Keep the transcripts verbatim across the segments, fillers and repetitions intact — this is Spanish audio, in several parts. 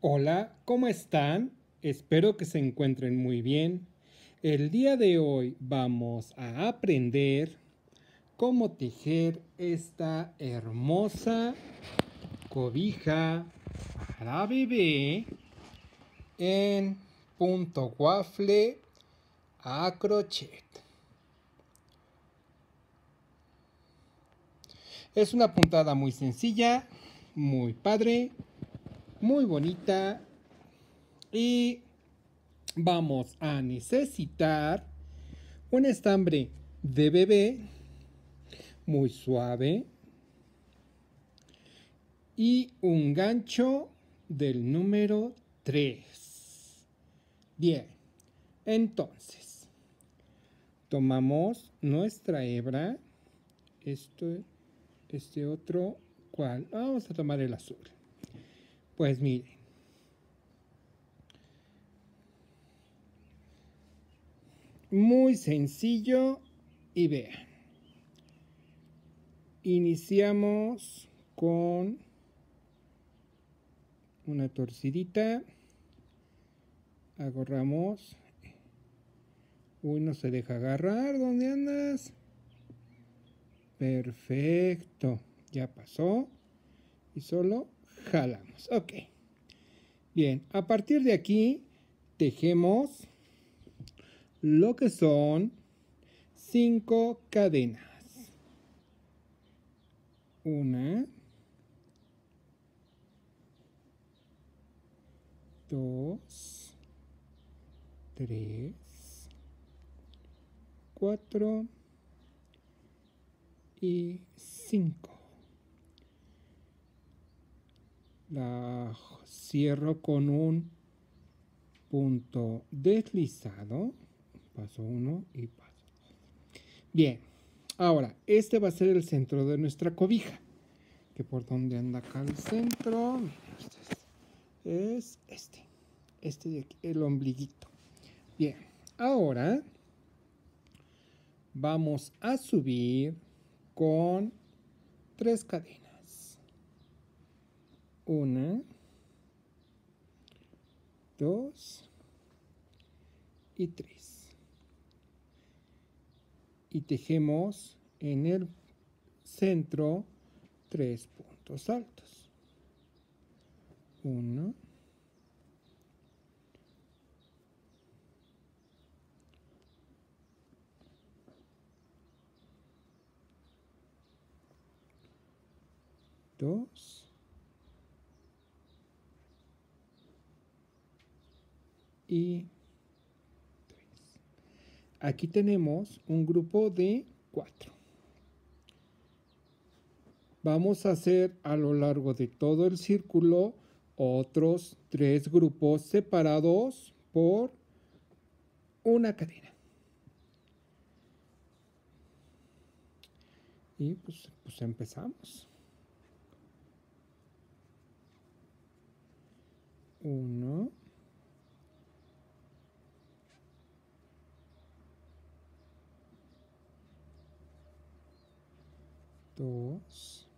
Hola, ¿cómo están? Espero que se encuentren muy bien. El día de hoy vamos a aprender cómo tejer esta hermosa cobija para bebé en punto waffle a crochet. Es una puntada muy sencilla, muy padre, muy bonita y vamos a necesitar un estambre de bebé muy suave y un gancho del número tres. Bien, entonces tomamos nuestra hebra, esto, este otro, ¿cuál? Vamos a tomar el azul. Pues miren, muy sencillo y vean. Iniciamos con una torcidita, agarramos. Uy, no se deja agarrar, ¿dónde andas? Perfecto, ya pasó y solo jalamos. Ok, bien, a partir de aquí tejemos lo que son cinco cadenas. Una, dos, tres, cuatro y cinco. La cierro con un punto deslizado. Paso uno y paso dos. Bien, ahora este va a ser el centro de nuestra cobija. Que por donde anda acá el centro, miren ustedes, es este, este de aquí, el ombliguito. Bien, ahora vamos a subir con tres cadenas. Una, dos y tres. Y tejemos en el centro tres puntos altos. Uno, dos y tres. Aquí tenemos un grupo de cuatro. Vamos a hacer a lo largo de todo el círculo otros tres grupos separados por una cadena. Y pues, pues empezamos. Uno. Dos.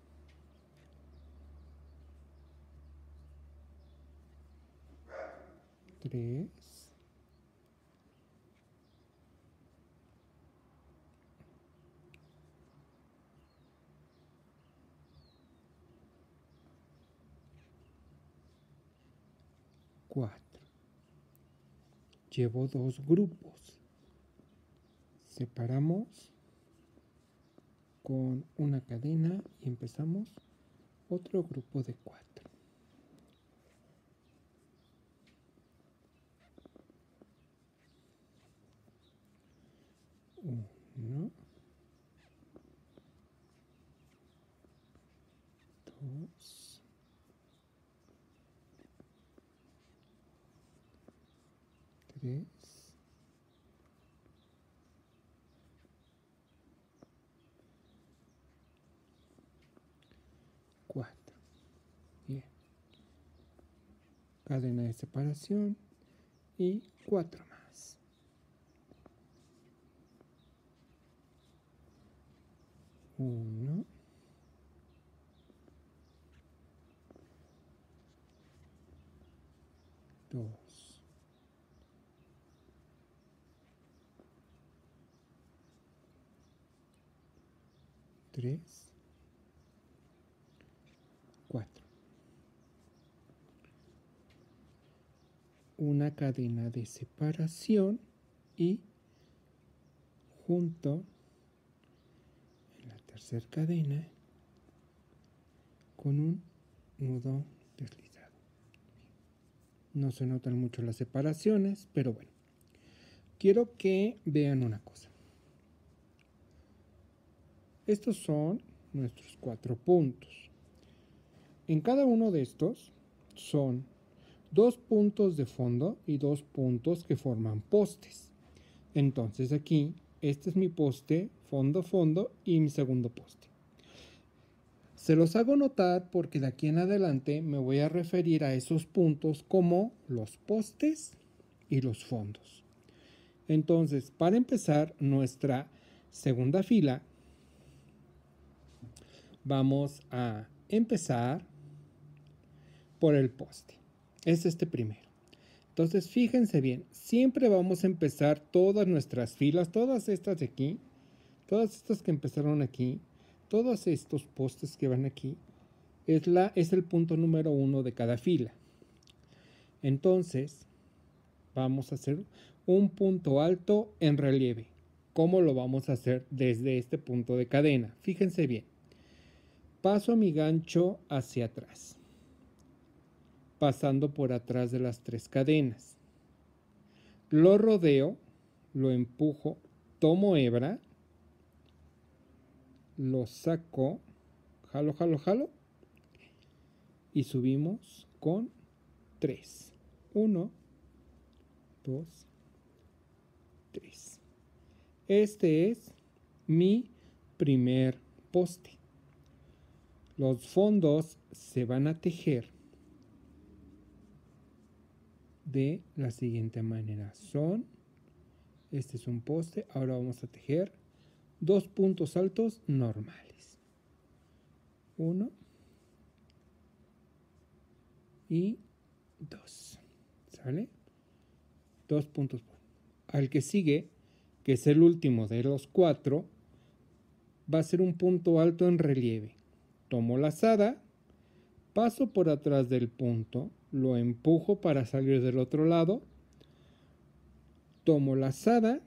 Tres. Cuatro. Llevo dos grupos. Separamos con una cadena y empezamos otro grupo de cuatro. Uno, dos, tres, cuatro. Bien. Cadena de separación y cuatro más. Uno, dos, tres, cuatro. Una cadena de separación y junto en la tercera cadena con un nudo deslizado. No se notan mucho las separaciones, pero bueno. Quiero que vean una cosa. Estos son nuestros cuatro puntos. En cada uno de estos son dos puntos de fondo y dos puntos que forman postes. Entonces aquí, este es mi poste, fondo, fondo y mi segundo poste. Se los hago notar porque de aquí en adelante me voy a referir a esos puntos como los postes y los fondos. Entonces, para empezar nuestra segunda fila, vamos a empezar por el poste. Es este primero. Entonces, fíjense bien, siempre vamos a empezar todas nuestras filas, todas estas de aquí, todas estas que empezaron aquí, todos estos postes que van aquí, es, la, es el punto número uno de cada fila. Entonces, vamos a hacer un punto alto en relieve. ¿Cómo lo vamos a hacer desde este punto de cadena? Fíjense bien. Paso mi gancho hacia atrás, pasando por atrás de las tres cadenas. Lo rodeo, lo empujo, tomo hebra, lo saco, jalo, jalo, jalo y subimos con tres. Uno, dos, tres. Este es mi primer poste. Los fondos se van a tejer de la siguiente manera. Son, este es un poste, ahora vamos a tejer dos puntos altos normales. Uno y dos. ¿Sale? Dos puntos. Al que sigue, que es el último de los cuatro, va a ser un punto alto en relieve. Tomo la lazada, paso por atrás del punto, lo empujo para salir del otro lado, tomo la lazada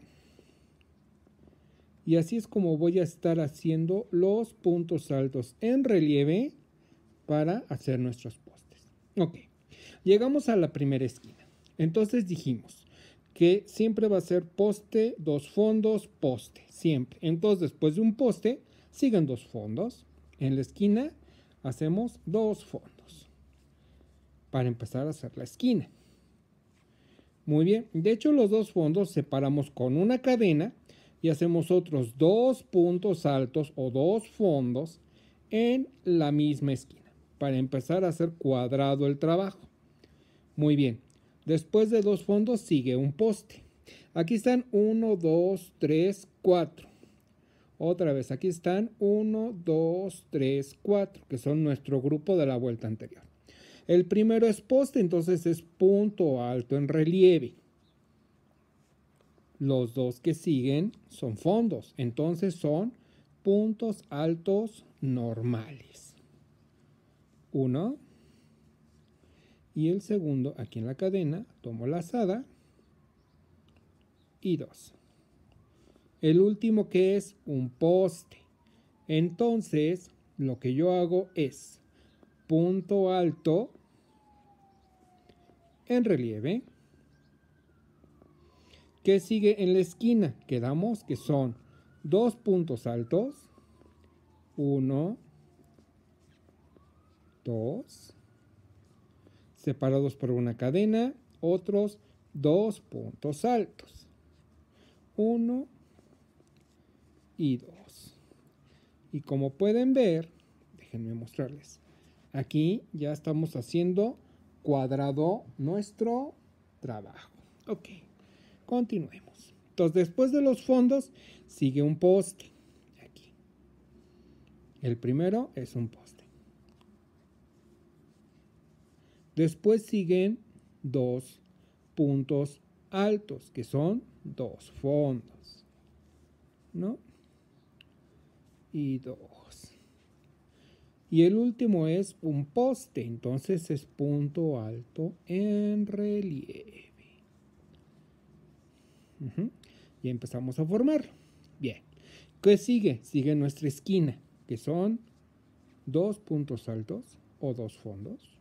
y así es como voy a estar haciendo los puntos altos en relieve para hacer nuestros postes. Ok, llegamos a la primera esquina. Entonces dijimos que siempre va a ser poste, dos fondos, poste, siempre. Entonces después de un poste siguen dos fondos. En la esquina hacemos dos fondos para empezar a hacer la esquina. Muy bien, de hecho los dos fondos separamos con una cadena y hacemos otros dos puntos altos o dos fondos en la misma esquina para empezar a hacer cuadrado el trabajo. Muy bien, después de dos fondos sigue un poste. Aquí están uno, dos, tres, cuatro. Otra vez, aquí están uno, dos, tres, cuatro, que son nuestro grupo de la vuelta anterior. El primero es poste, entonces es punto alto en relieve. Los dos que siguen son fondos, entonces son puntos altos normales. Uno. Y el segundo, aquí en la cadena, tomo la lazada. Y dos. El último que es un poste. Entonces, lo que yo hago es punto alto en relieve. ¿Qué sigue en la esquina? Quedamos que son dos puntos altos. Uno, dos, separados por una cadena. Otros dos puntos altos. Uno y dos. Y como pueden ver, déjenme mostrarles. Aquí ya estamos haciendo cuadrado nuestro trabajo. Ok, continuemos. Entonces, después de los fondos, sigue un poste. Aquí. El primero es un poste. Después siguen dos puntos altos, que son dos fondos, ¿no? Y dos. Y el último es un poste, entonces es punto alto en relieve. Uh-huh. Y empezamos a formarlo. Bien. ¿Qué sigue? Sigue nuestra esquina, que son dos puntos altos o dos fondos.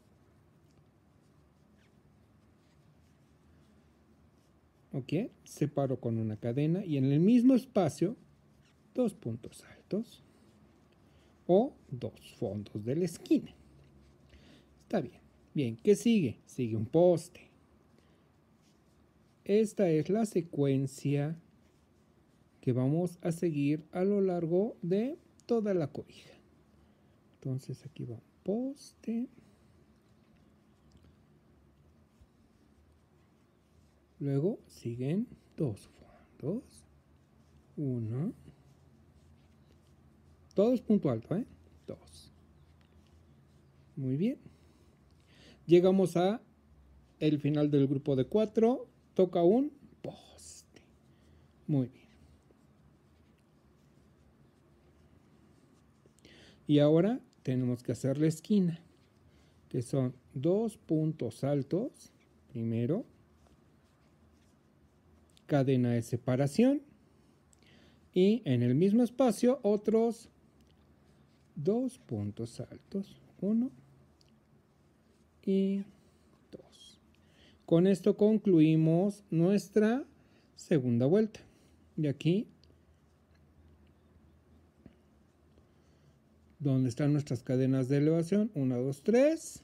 Ok, separo con una cadena y en el mismo espacio dos puntos altos o dos fondos de la esquina. Está bien. Bien, ¿qué sigue? Sigue un poste. Esta es la secuencia que vamos a seguir a lo largo de toda la cobija. Entonces aquí va un poste. Luego siguen dos fondos. Uno. Todo es punto alto, ¿eh? Dos. Muy bien. Llegamos a el final del grupo de cuatro. Toca un poste. Muy bien. Y ahora tenemos que hacer la esquina, que son dos puntos altos. Primero, cadena de separación. Y en el mismo espacio, otros dos puntos altos. Uno y dos. Con esto concluimos nuestra segunda vuelta. Y aquí, donde están nuestras cadenas de elevación, uno, dos, tres.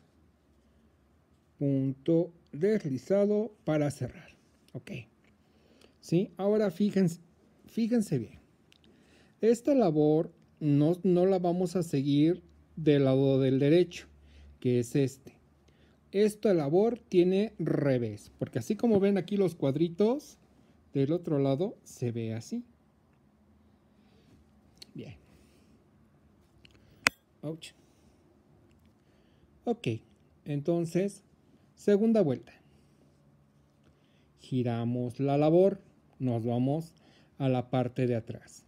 Punto deslizado para cerrar. Ok. ¿Sí? Ahora fíjense, fíjense bien. Esta labor no, no la vamos a seguir del lado del derecho, que es este. Esta labor tiene revés, porque así como ven aquí los cuadritos, del otro lado se ve así. Bien. Ouch. Ok, entonces, segunda vuelta. Giramos la labor, nos vamos a la parte de atrás.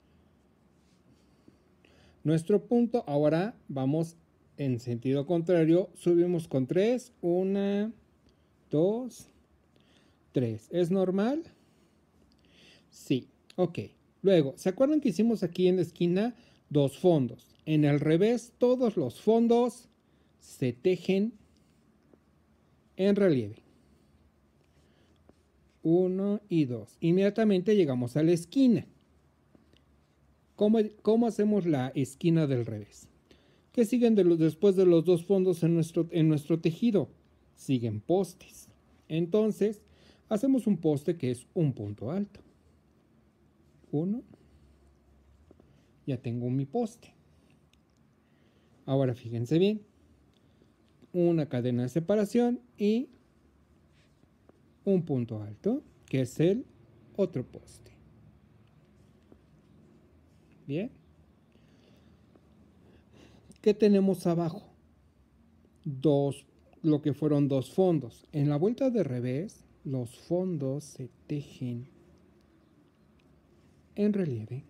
Nuestro punto, ahora vamos en sentido contrario, subimos con tres, una, dos, tres. ¿Es normal? Sí, ok. Luego, ¿se acuerdan que hicimos aquí en la esquina dos fondos? En el revés, todos los fondos se tejen en relieve. Uno y dos. Inmediatamente llegamos a la esquina. ¿Cómo, cómo hacemos la esquina del revés? ¿Qué siguen de los, después de los dos fondos en nuestro, en nuestro tejido? Siguen postes. Entonces, hacemos un poste que es un punto alto. Uno. Ya tengo mi poste. Ahora fíjense bien. Una cadena de separación y un punto alto, que es el otro poste. Bien. ¿Qué tenemos abajo? Dos, lo que fueron dos fondos. En la vuelta de revés, los fondos se tejen en relieve.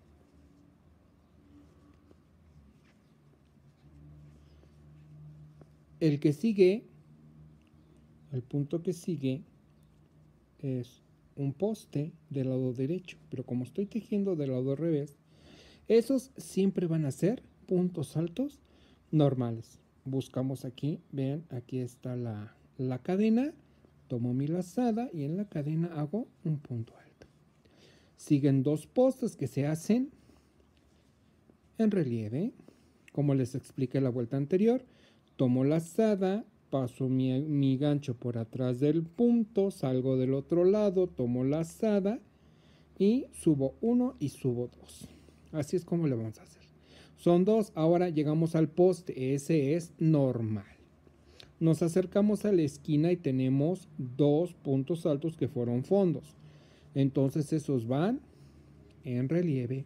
El que sigue, el punto que sigue, es un poste del lado derecho, pero como estoy tejiendo del lado revés, esos siempre van a ser puntos altos normales. Buscamos aquí, vean, aquí está la, la cadena, tomo mi lazada y en la cadena hago un punto alto. Siguen dos postes que se hacen en relieve, como les expliqué la vuelta anterior. Tomo lazada, paso mi, mi gancho por atrás del punto, salgo del otro lado, tomo lazada y subo uno y subo dos. Así es como le vamos a hacer. Son dos, ahora llegamos al poste, ese es normal. Nos acercamos a la esquina y tenemos dos puntos altos que fueron fondos. Entonces esos van en relieve.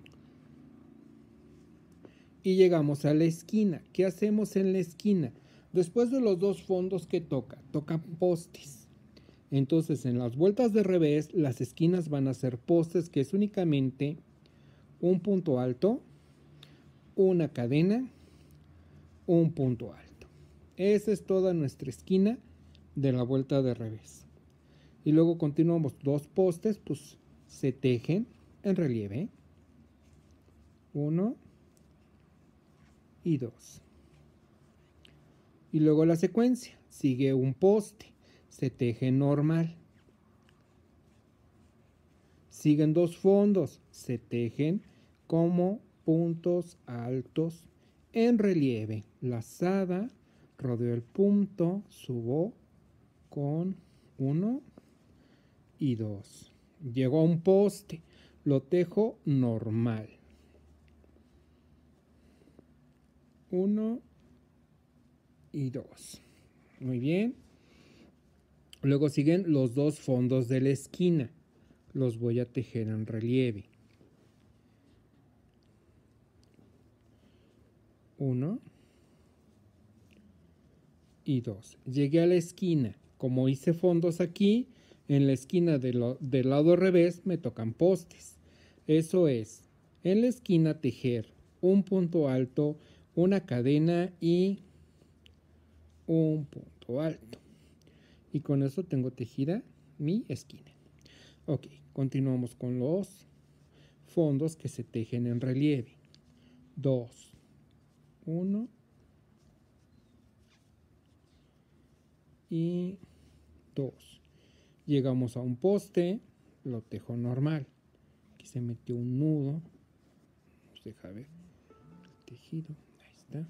Y llegamos a la esquina. ¿Qué hacemos en la esquina? Después de los dos fondos, ¿qué toca? Toca postes. Entonces, en las vueltas de revés, las esquinas van a ser postes, que es únicamente un punto alto, una cadena, un punto alto. Esa es toda nuestra esquina de la vuelta de revés. Y luego continuamos. Dos postes, pues se tejen en relieve. Uno y dos. Y luego la secuencia. Sigue un poste, se teje normal. Siguen dos fondos, se tejen como puntos altos en relieve. Lazada, rodeo el punto, subo con uno y dos. Llego a un poste, lo tejo normal. Uno y dos. Muy bien. Luego siguen los dos fondos de la esquina. Los voy a tejer en relieve. Uno y dos. Llegué a la esquina. Como hice fondos aquí, en la esquina de lo, del lado revés me tocan postes. Eso es, en la esquina tejer un punto alto, una cadena y un punto alto. Y con eso tengo tejida mi esquina. Ok, continuamos con los fondos que se tejen en relieve. Dos, uno y dos. Llegamos a un poste, lo tejo normal. Aquí se metió un nudo. Nos deja ver el tejido. Ahí está.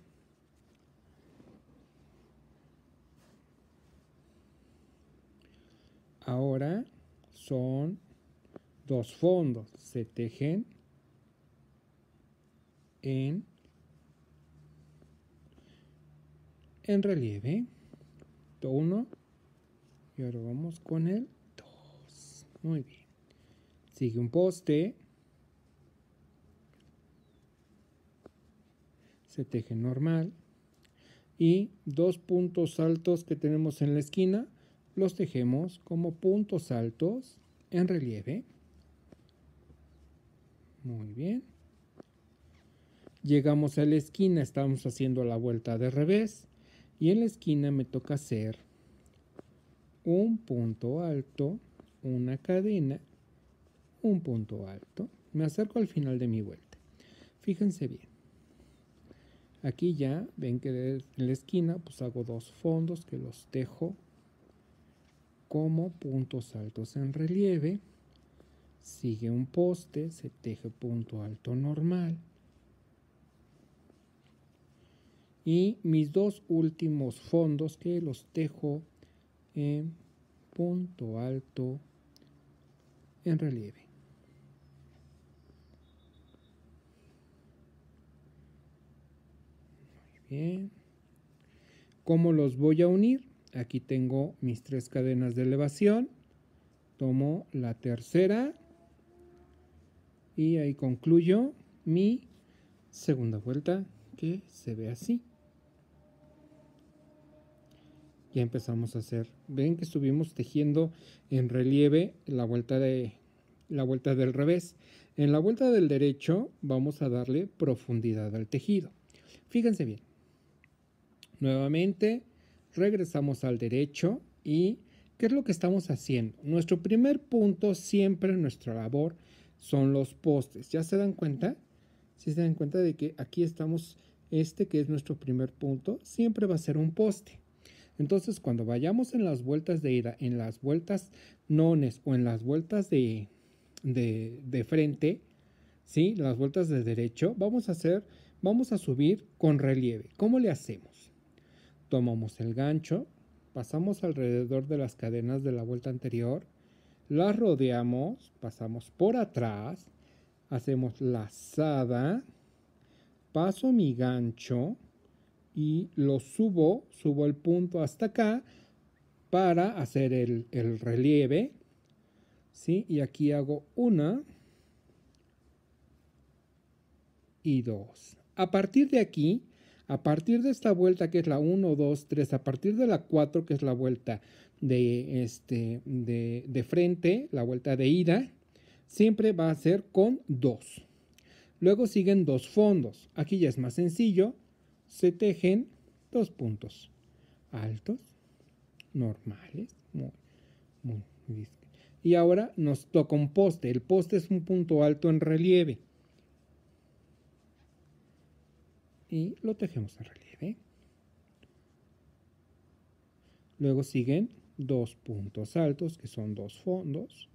Ahora son dos fondos. Se tejen en, en relieve. Uno. Y ahora vamos con el dos. Muy bien. Sigue un poste. Se teje normal. Y dos puntos altos que tenemos en la esquina los tejemos como puntos altos en relieve. Muy bien. Llegamos a la esquina, estamos haciendo la vuelta de revés. Y en la esquina me toca hacer un punto alto, una cadena, un punto alto. Me acerco al final de mi vuelta. Fíjense bien. Aquí ya ven que en la esquina pues hago dos fondos que los tejo como puntos altos en relieve. Sigue un poste, se teje punto alto normal. Y mis dos últimos fondos que los tejo en punto alto en relieve. Muy bien. ¿Cómo los voy a unir? Aquí tengo mis tres cadenas de elevación. Tomo la tercera y ahí concluyo mi segunda vuelta, que se ve así. Ya empezamos a hacer, ven que estuvimos tejiendo en relieve la vuelta de la vuelta del revés. En la vuelta del derecho vamos a darle profundidad al tejido. Fíjense bien. Nuevamente regresamos al derecho y ¿qué es lo que estamos haciendo? Nuestro primer punto siempre en nuestra labor son los postes. ¿Ya se dan cuenta? Si se dan cuenta de que aquí estamos, este que es nuestro primer punto, siempre va a ser un poste. Entonces, cuando vayamos en las vueltas de ida, en las vueltas nones o en las vueltas de, de, de frente, ¿sí? Las vueltas de derecho, vamos a hacer, vamos a subir con relieve. ¿Cómo le hacemos? Tomamos el gancho, pasamos alrededor de las cadenas de la vuelta anterior, las rodeamos, pasamos por atrás, hacemos lazada, paso mi gancho y lo subo, subo el punto hasta acá para hacer el, el relieve, ¿sí? Y aquí hago una y dos. A partir de aquí, A partir de esta vuelta que es la uno, dos, tres, a partir de la cuatro que es la vuelta de, este, de, de frente, la vuelta de ida, siempre va a ser con dos. Luego siguen dos fondos. Aquí ya es más sencillo. Se tejen dos puntos altos, normales, muy, muy, muy. Y ahora nos toca un poste. El poste es un punto alto en relieve. Y lo tejemos en relieve. Luego siguen dos puntos altos, que son dos fondos.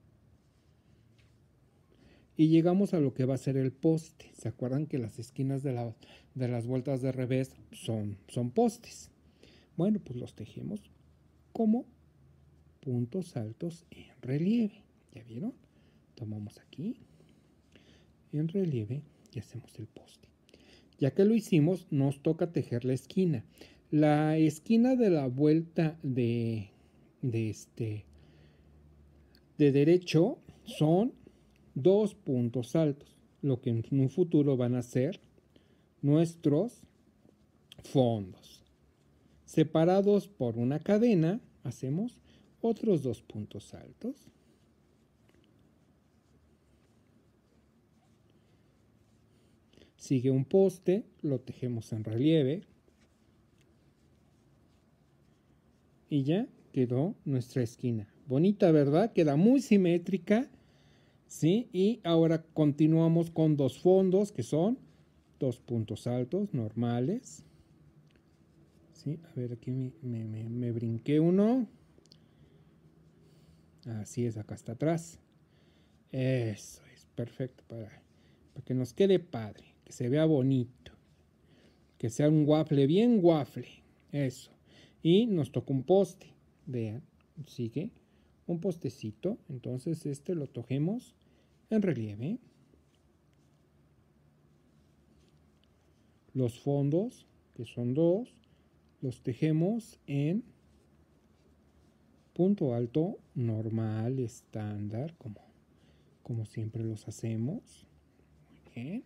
Y llegamos a lo que va a ser el poste. ¿Se acuerdan que las esquinas de, la, de las vueltas de revés son, son postes? Bueno, pues los tejemos como puntos altos en relieve. ¿Ya vieron? Tomamos aquí en relieve y hacemos el poste. Ya que lo hicimos, nos toca tejer la esquina. La esquina de la vuelta de, de, este, de derecho son dos puntos altos, lo que en un futuro van a ser nuestros fondos. Separados por una cadena, hacemos otros dos puntos altos. Sigue un poste, lo tejemos en relieve. Y ya quedó nuestra esquina. Bonita, ¿verdad? Queda muy simétrica. ¿Sí? Y ahora continuamos con dos fondos que son dos puntos altos normales. ¿Sí? A ver, aquí me, me, me, me brinqué uno. Así es, acá está atrás. Eso es perfecto para, para que nos quede padre, que se vea bonito, que sea un waffle, bien waffle. Eso. Y nos toca un poste. Vean, sigue un postecito. Entonces este lo tojemos en relieve. Los fondos, que son dos, los tejemos en punto alto normal, estándar, como, como siempre los hacemos. Muy bien.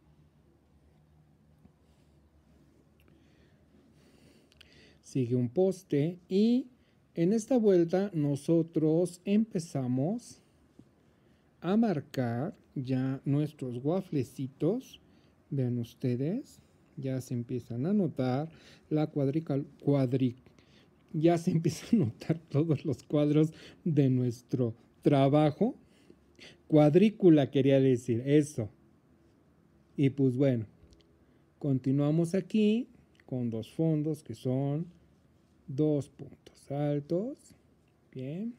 Sigue un poste y en esta vuelta nosotros empezamos a marcar ya nuestros wafflecitos. Vean ustedes, ya se empiezan a notar la cuadrica, cuadric, ya se empiezan a notar todos los cuadros de nuestro trabajo. Cuadrícula quería decir eso. Y pues bueno, continuamos aquí con dos fondos que son dos puntos altos. Bien.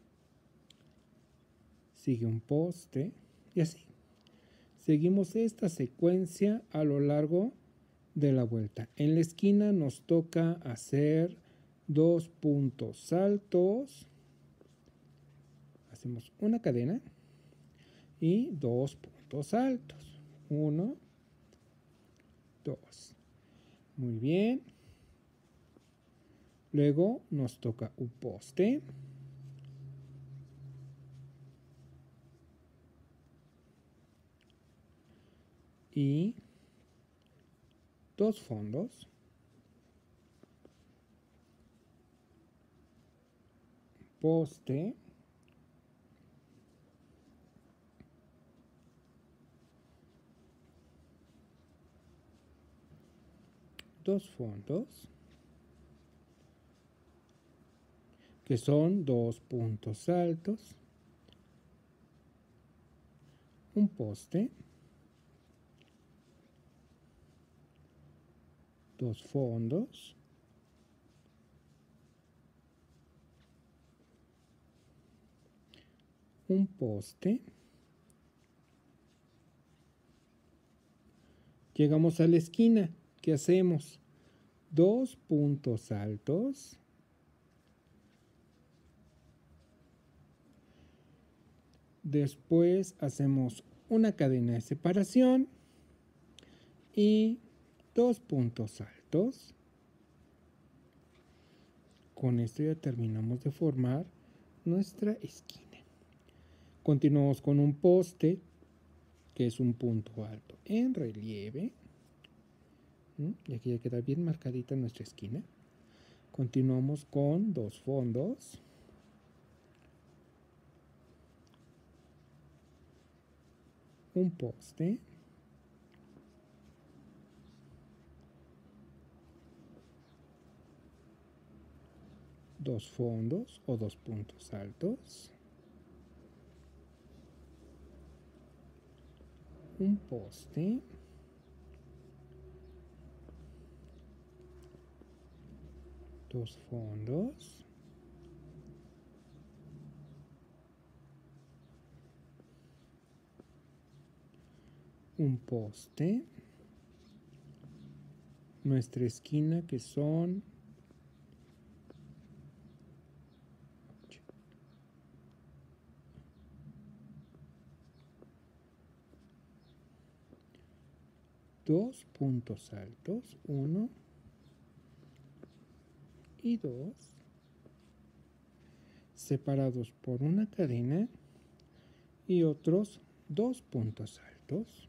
Sigue un poste y así. Seguimos esta secuencia a lo largo de la vuelta. En la esquina nos toca hacer dos puntos altos. Hacemos una cadena y dos puntos altos. Uno, dos. Muy bien. Luego nos toca un poste. Y dos fondos. Poste. Dos fondos. Que son dos puntos altos. Un poste. Dos fondos. Un poste. Llegamos a la esquina. ¿Qué hacemos? Dos puntos altos. Después hacemos una cadena de separación y dos puntos altos. Con esto ya terminamos de formar nuestra esquina. Continuamos con un poste, que es un punto alto en relieve. ¿Mm? Y aquí ya queda bien marcadita nuestra esquina. Continuamos con dos fondos. Un poste. Dos fondos o dos puntos altos. Un poste. Dos fondos. Un poste. Nuestra esquina que son dos puntos altos, uno y dos, separados por una cadena y otros dos puntos altos.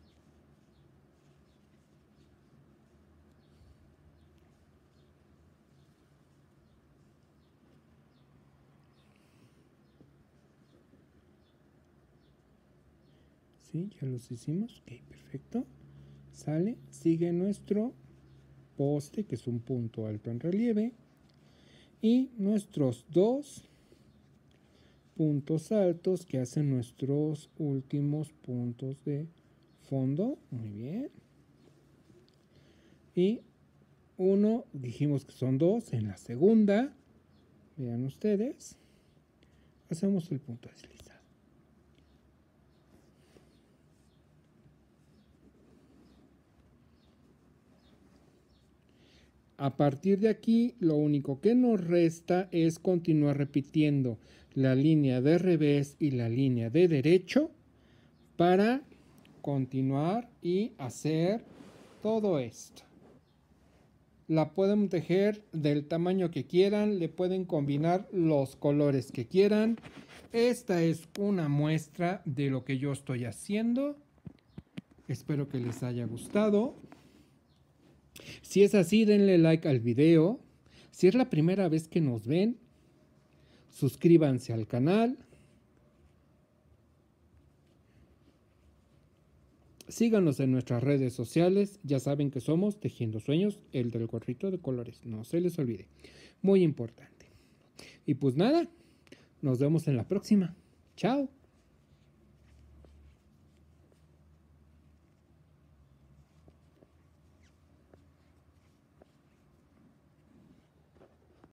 ¿Sí? Ya los hicimos. Ok, perfecto. Sale, sigue nuestro poste, que es un punto alto en relieve, y nuestros dos puntos altos que hacen nuestros últimos puntos de fondo. Muy bien. Y uno, dijimos que son dos. En la segunda, vean ustedes, hacemos el punto deslizado. A partir de aquí, lo único que nos resta es continuar repitiendo la línea de revés y la línea de derecho para continuar y hacer todo esto. La pueden tejer del tamaño que quieran, le pueden combinar los colores que quieran. Esta es una muestra de lo que yo estoy haciendo. Espero que les haya gustado. Si es así, denle like al video. Si es la primera vez que nos ven, suscríbanse al canal. Síganos en nuestras redes sociales. Ya saben que somos Tejiendo Sueños, el del gorrito de colores. No se les olvide. Muy importante. Y pues nada, nos vemos en la próxima. Chao.